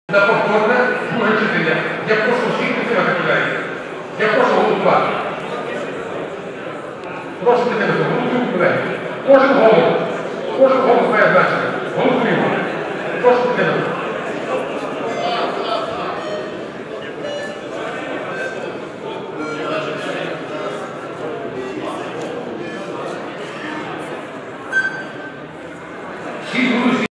На повторне друге читання. Я прошу всіх підтримати, колеги. Я прошу голосувати. Прошу підтримати. Голосуємо, колеги. Кожен голос має значення. Голосуємо. Прошу підтримати.